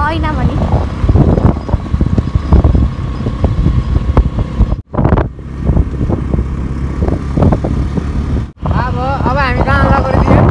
ऐना पनि अब हामी कहाँ हल्ला गरिदियो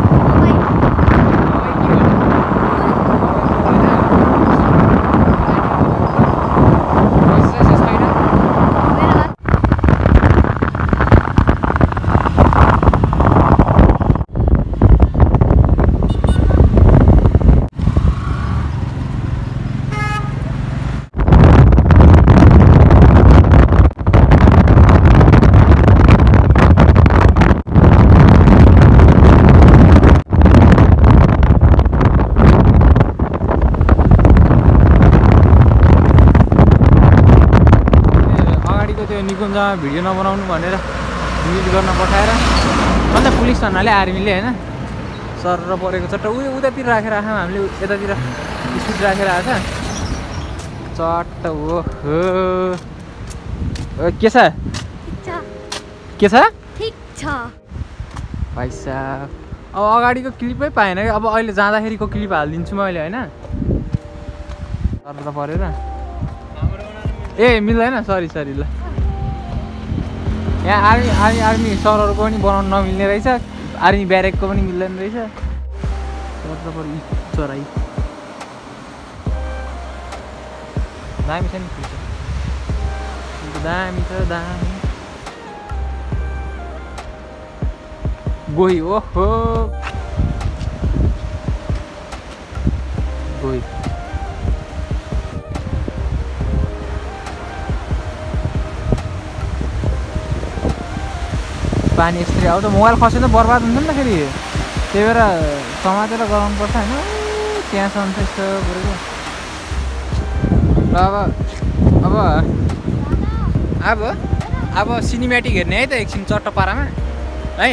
निकुञ्जमा भिडियो नबनाउनु भनेर डिलिट गर्न पठाएर अन्त पुलिस थानाले आर्मीले हैन सर र परेको चट्ट उतातिर राखेर आएछौँ हामीले यतातिर स्पिड राखेर आएछ चट्ट हो के छ ठीक छ भाइ साहब अब अगाडिको क्लिपै पाएन कि अब अहिले जाँदाखेरिको क्लिप हालिदिन्छु म अहिले हैन सर र परेर ए मिल्दैन सरी ल यहाँ आर्मी सरहरूको पनि बनाउनु नमिल्ने रहेछ आर्मी ब्यारेकको पनि मिल्दैन रहेछ चराई दामी छ नि दामी छ दामी गोही ओहो गोही पानी यसरी आउँछ मोबाइल खस्यो त बर्बाद हुन्छ नि त फेरि त्यही भएर समातेर गराउनुपर्छ होइन त्यहाँसम्म चाहिँ यस्तो परेको र अब सिनेमेटिक हेर्ने है त एकछिन चट्ट पारामा है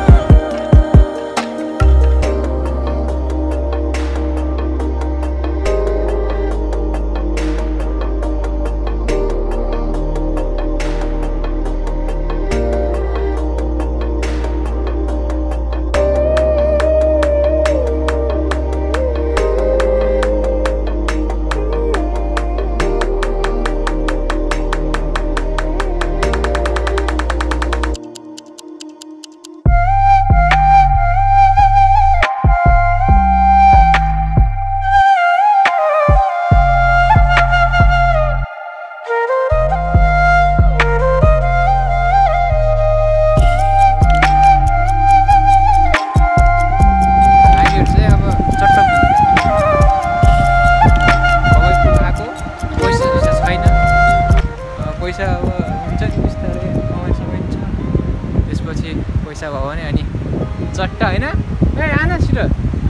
पैसा भयो भने अनि चट्ट हैन ए आना छिटो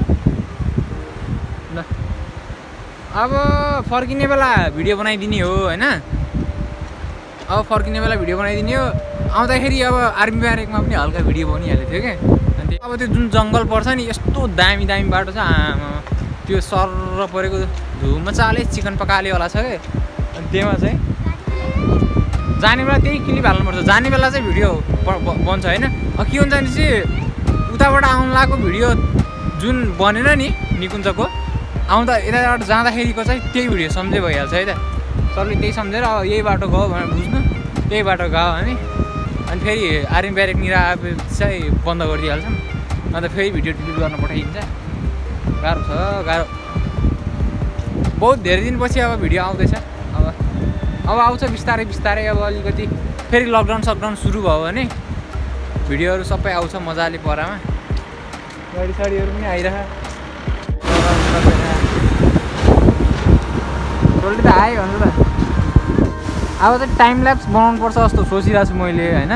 ल अब फर्किने बेला भिडियो बनाइदिने हो हैन अब फर्किने बेला भिडियो बनाइदिने हो आउँदाखेरि अब आर्मी ब्यारेकमा पनि हल्का भिडियो बनिहाल्यो थियो के अनि अब त्यो जुन जङ्गल पर्छ नि यस्तो दामी बाटो छ त्यो सर परेको धुममा चाले चिकन पकाले वाला छ के अनि त्यसमा चाहिँ जाने बेला त्यही क्लिप हाल्नुपर्छ जाने बेला चाहिँ भिडियो बन्छ हैन के हुन्छ भने चाहिँ उताबाट आउनु लागेको भिडियो जुन बनेन नि निकुञ्जको आउँदा यताबाट जाँदाखेरिको चाहिँ त्यही भिडियो सम्झे भइहाल्छ है त सरले त्यही सम्झेर अब यही बाटो गयो भनेर बुझ्नु त्यही बाटो गयो भने अनि फेरि आर्मी ब्यारेकनिर आएपछि चाहिँ बन्द गरिदिइहाल्छौँ अन्त फेरि भिडियो डिलिट गर्न पठाइदिन्छ गाह्रो छ गाह्रो बहुत धेरै दिनपछि अब भिडियो आउँदैछ अब आउँछ बिस्तारै बिस्तारै अब अलिकति फेरि लकडाउन सकडाउन सुरु भयो भने भिडियोहरू सबै आउँछ मजाले परामा गाडी साडीहरू पनि आइरह टोल्टी त आयो भन्नु त अब चाहिँ टाइम ल्याप्स बनाउनु पर्छ जस्तो सोचिरहेको छु मैले हैन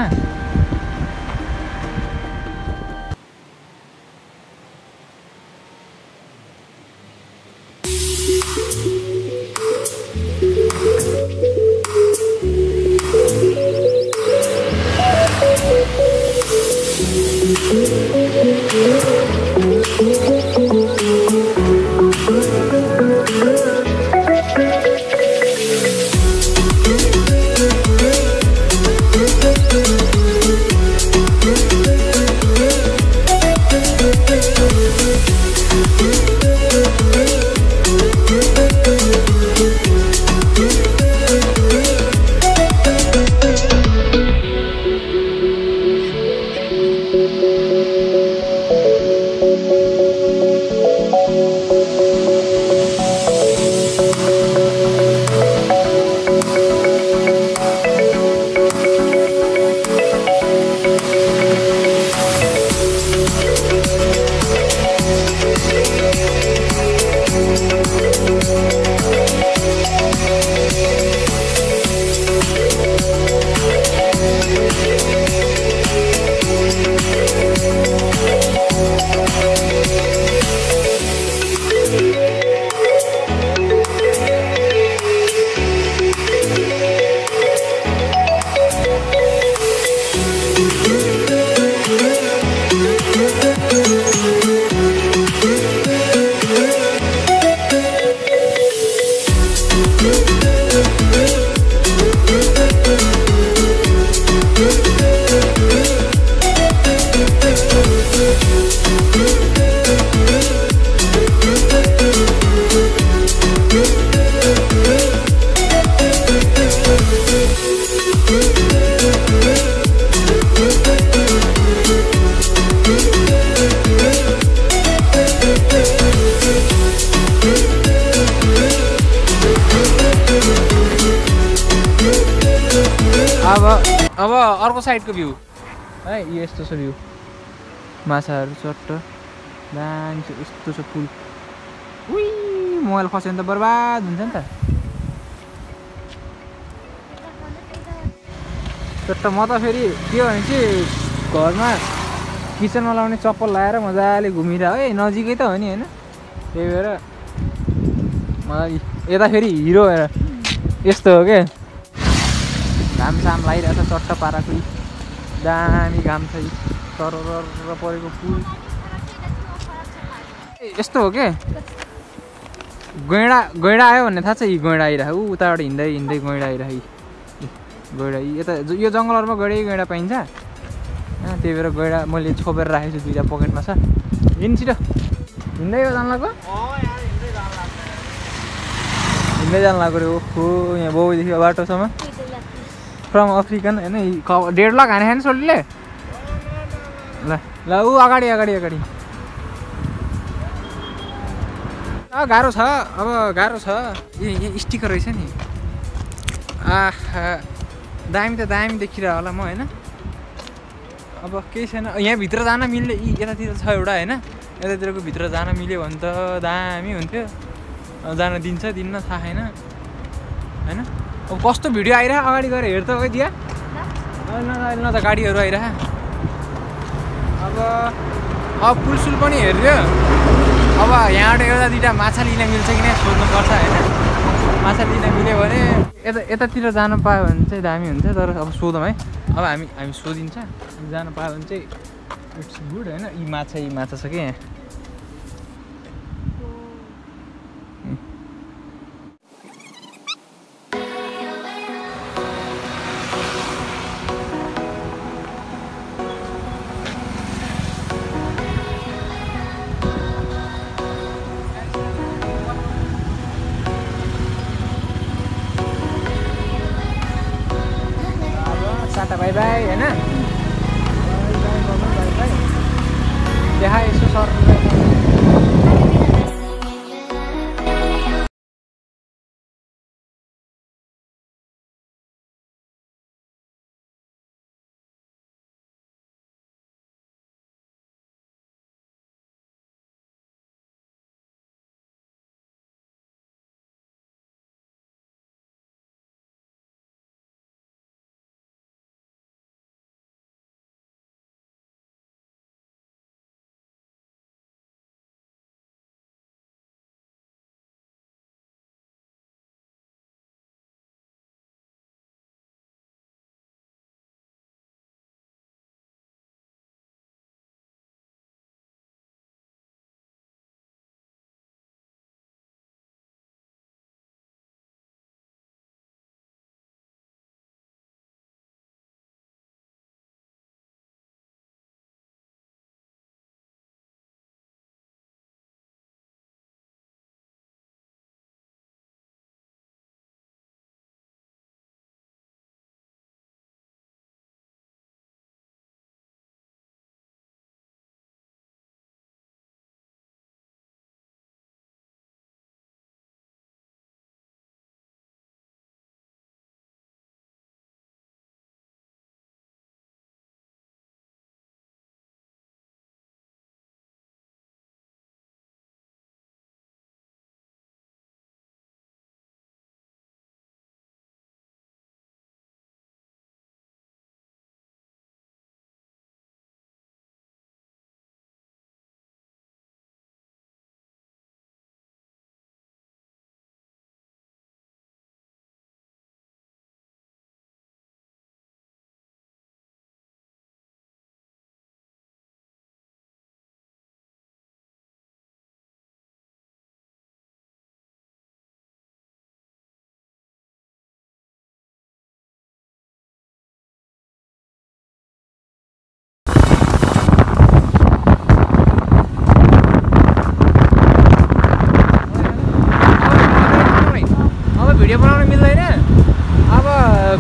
अब अर्को साइडको भ्यू है यस्तो छ भ्यू माछाहरू चट्ट दामी छ यस्तो छ पुल उही मोबाइल खस्यो भने त बर्बाद हुन्छ नि त चट्ट म त फेरि के हो भने चाहिँ घरमा किचनमा लाउने चप्पल लाएर मजाले घुमिरह है नजिकै त हो नि होइन त्यही भएर मलाई यता फेरि हिरो हेर यस्तो हो क्या घाम साम लागिरहेछ चट्ट पाराको दामी घाम छ तर परेको पुल यस्तो हो के गैँडा आयो भन्ने थाहा छ यी गैँडा आइरह उताबाट हिँड्दै हिँड्दै गैँडा आइरह गैँडा यता यो जङ्गलहरूमा गैँडा पाइन्छ त्यही भएर गैँडा मैले छोपेर राखेको छु दुईवटा पकेटमा छ हिँड छिटो हिँड्दै हो जान लाग्यो हिँड्दै जानु लाग्यो रे ओहो यहाँ बाउदेखि बाटोसम्म फ्रम अफ्रिकन होइन 1.5 लाख हाने खाने सोल्टीले ल ल ऊ अगाडि गाह्रो छ अब गाह्रो छ यहाँ स्टिकर रहेछ नि दामी त दामी देखिरह होला म होइन अब केही छैन यहाँभित्र जान मिल्ने यतातिर छ एउटा होइन यतातिरको भित्र जान मिल्यो भने त दामी हुन्थ्यो जान दिन्छ दिन्न थाहा छैन होइन अब कस्तो भिडियो आइरह अगाडि गएर हेर त हो दिया न त गाडीहरू आइरह अब पुलसुल पनि हेरिदियो अब यहाँबाट एउटा दुइटा माछा लिन मिल्छ कि नै सोध्नुपर्छ होइन माछा लिन मिल्यो भने यतातिर जान पायो भने चाहिँ दामी हुन्छ तर अब सोधौँ है अब हामी सोधिन्छ जान पायो भने चाहिँ इट्स गुड होइन यी माछा छ कि यहाँ बाई बाई होइन देखा यसो सर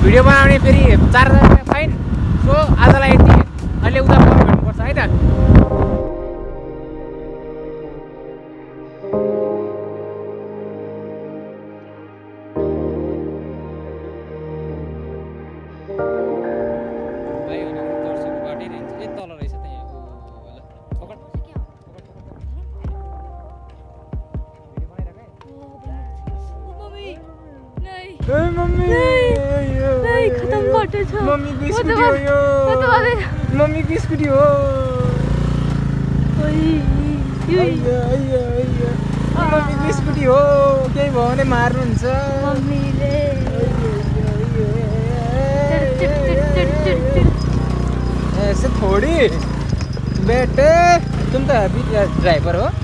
भिडियो बनाउने फेरि 4000 रुपियाँ फाइन। सो आजलाई यति, अहिले उता भेट्नुपर्छ है त। मम्मीको स्कुटी हो। मम्मीको स्कुटी हो, केही भयो भने मार्नुहुन्छ ऐसे थोड़ी बेटे, तुम तो अभी ड्राइवर हो।